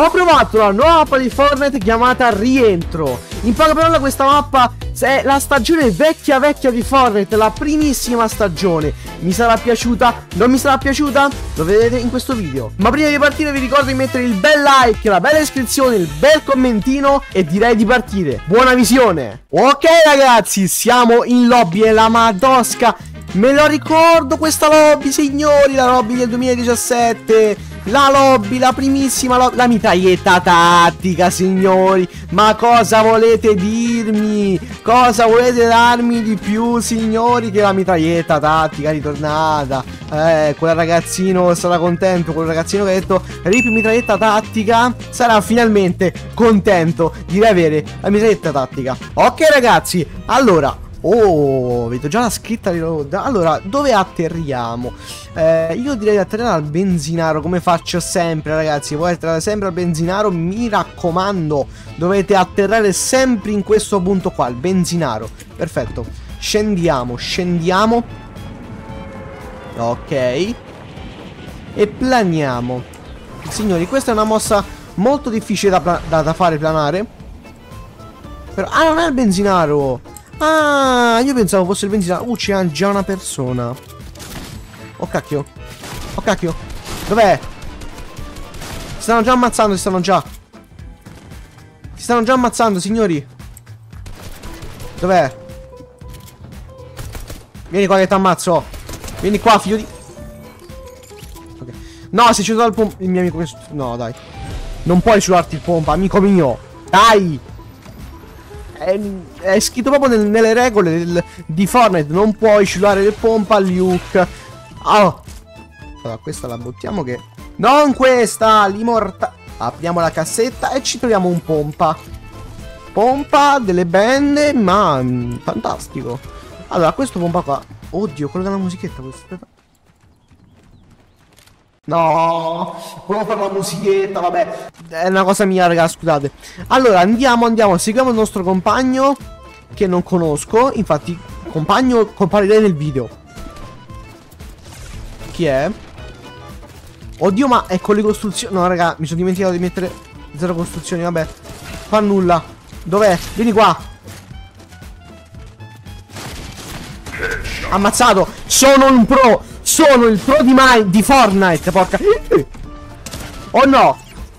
Ho provato la nuova mappa di Fortnite chiamata Rientro. In poche parole questa mappa è la stagione vecchia di Fortnite, la primissima stagione. Mi sarà piaciuta? Non mi sarà piaciuta? Lo vedete in questo video. Ma prima di partire vi ricordo di mettere il bel like, la bella iscrizione, il bel commentino e direi di partire. Buona visione. Ok ragazzi, siamo in lobby e la madosca. Me lo ricordo questa lobby, signori, la lobby del 2017. La lobby, la primissima lobby, la mitraglietta tattica, signori. Ma cosa volete dirmi? Cosa volete darmi di più, signori, che la mitraglietta tattica ritornata? Quel ragazzino sarà contento, quel ragazzino che ha detto rip mitraglietta tattica sarà finalmente contento di avere la mitraglietta tattica. Ok ragazzi, allora, oh, vedo già la scritta di road. Allora, dove atterriamo? Io direi di atterrare al benzinaro, come faccio sempre ragazzi. Voi atterrate sempre al benzinaro, mi raccomando. Dovete atterrare sempre in questo punto qua, il benzinaro. Perfetto. Scendiamo. Ok. E planiamo. Signori, questa è una mossa molto difficile da fare planare. Però, non è il benzinaro. Ah, io pensavo fosse il benzinaro. C'è già una persona. Oh cacchio. Dov'è? Si stanno già ammazzando, Si stanno già ammazzando, signori. Dov'è? Vieni qua che ti ammazzo. Vieni qua, figlio di... Okay. No, si è ceduto il pompa. Il mio amico... No, dai. Non puoi ciularti il pompa, amico mio. Dai. È scritto proprio nelle regole di Fortnite. Non puoi ciulare il pompa, Luke. Oh. Allora, questa la buttiamo che... Non questa, l'immortale. Apriamo la cassetta e ci troviamo un pompa. Pompa delle bende, ma fantastico. Allora, questo pompa qua. Oddio, quello della musichetta questo. No, volevo fare la musichetta, vabbè. È una cosa mia, raga, scusate. Allora, andiamo, seguiamo il nostro compagno, che non conosco. Infatti, compagno comparirei nel video. Chi è? Oddio, ma è con le costruzioni. No, raga, mi sono dimenticato di mettere 0 costruzioni, vabbè. Fa nulla. Dov'è? Vieni qua. Ammazzato. Sono un pro. Sono il pro di Fortnite, porca. Oh no.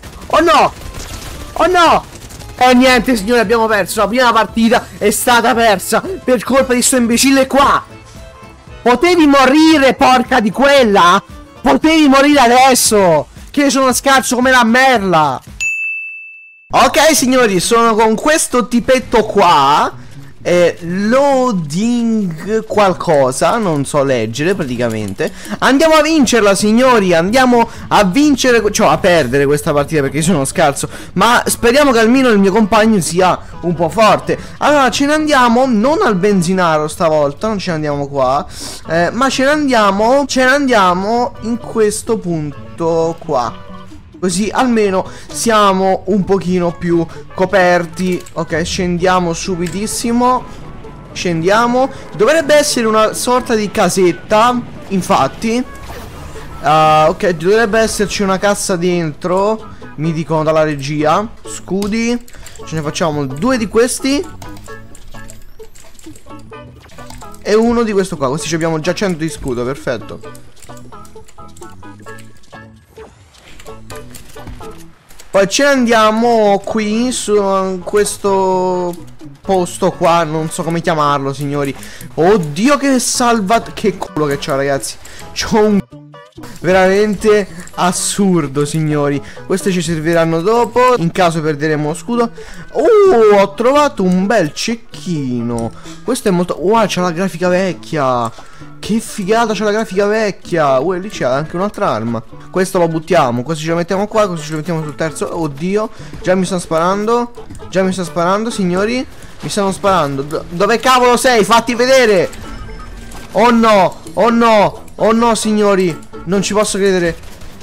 E niente, signori, abbiamo perso. La prima partita è stata persa per colpa di sto imbecille qua. Potevi morire, porca di quella. Potevi morire adesso, che io sono scarso come la merla. Ok, signori, sono con questo tipetto qua. Loading qualcosa, non so leggere praticamente. Andiamo a vincerla, signori. Andiamo a vincere, cioè a perdere questa partita perché io sono scarso. Ma speriamo che almeno il mio compagno sia un po' forte. Allora ce ne andiamo, non al benzinaro stavolta, non ce ne andiamo qua, ma ce ne andiamo in questo punto qua. Così almeno siamo un pochino più coperti. Ok, scendiamo subitissimo. Dovrebbe essere una sorta di casetta. Infatti ok, dovrebbe esserci una cassa dentro. Mi dicono dalla regia. Scudi. Ce ne facciamo 2 di questi e uno di questo qua. Così abbiamo già 100 di scudo, perfetto. Poi ce ne andiamo qui su questo posto qua, non so come chiamarlo, signori. Oddio che salvat... Che culo che c'ho, ragazzi. C'ho un... veramente assurdo, signori. Queste ci serviranno dopo, in caso perderemo scudo. Ho trovato un bel cecchino. Questo è molto... Wow, c'è la grafica vecchia. Che figata, c'è la grafica vecchia. Lì c'è anche un'altra arma. Questo lo buttiamo, questo ce lo mettiamo qua, questo ce lo mettiamo sul terzo. Oddio, già mi stanno sparando, signori. Mi stanno sparando. Dove cavolo sei? Fatti vedere. Oh no, signori. Non ci posso credere.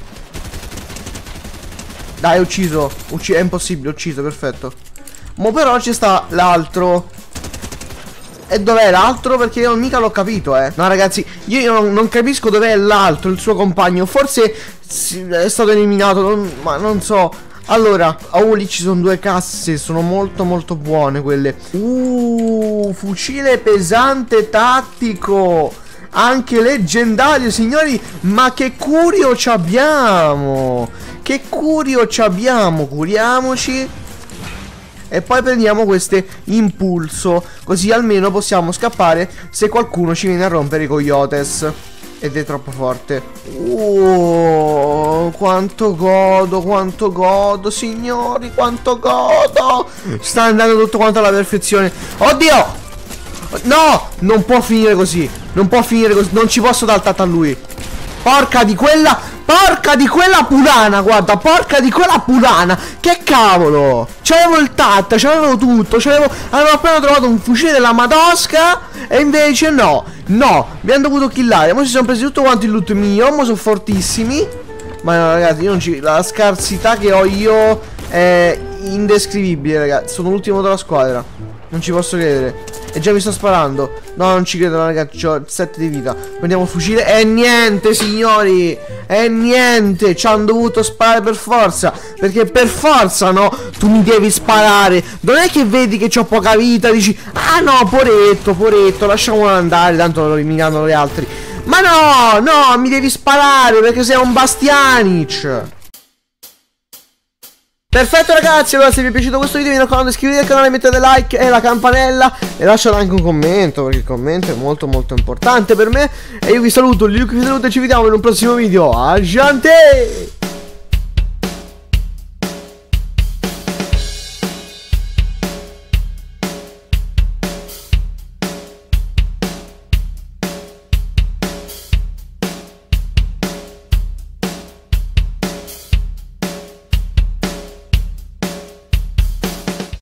Dai, ucciso. È impossibile, ucciso, perfetto. Mo però ci sta l'altro. E dov'è l'altro? Perché io mica l'ho capito, No, ragazzi, io non capisco dov'è l'altro, il suo compagno. Forse è stato eliminato, ma non so. Allora, lì ci sono 2 casse, sono molto molto buone quelle. Fucile pesante tattico, anche leggendario, signori. Ma che curio ci abbiamo! Che curio ci abbiamo! Curiamoci. E poi prendiamo queste impulso, così almeno possiamo scappare se qualcuno ci viene a rompere i coyotes. Ed è troppo forte. Quanto godo, signori, quanto godo. Sta andando tutto quanto alla perfezione. Oddio! No! Non può finire così. Non può finire così. Non ci posso dare il tatto a lui. Porca di quella pulana, guarda, porca di quella pulana. Che cavolo. C'avevo il tat, c'avevo tutto, avevo appena trovato un fucile della Madosca. E invece no, mi hanno dovuto killare. Ora si sono presi tutto quanto il loot mio. Ora sono fortissimi. Ma no, ragazzi, io non ci... La scarsità che ho io è indescrivibile, ragazzi. Sono l'ultimo della squadra. Non ci posso credere. E già mi sto sparando. No, non ci credo, ragazzi. Ho 7 di vita. Prendiamo il fucile. E niente, signori. E niente. Ci hanno dovuto sparare per forza. Perché per forza, no? Tu mi devi sparare. Non è che vedi che ho poca vita. Dici, ah no, poretto. Lasciamolo andare. Tanto lo eliminano gli altri. Ma no, mi devi sparare. Perché sei un Bastianic. Perfetto ragazzi, allora se vi è piaciuto questo video mi raccomando iscrivetevi al canale, mettete like e la campanella e lasciate anche un commento, perché il commento è molto molto importante per me. E io vi saluto, Luke vi saluto e ci vediamo in un prossimo video. Aggiante!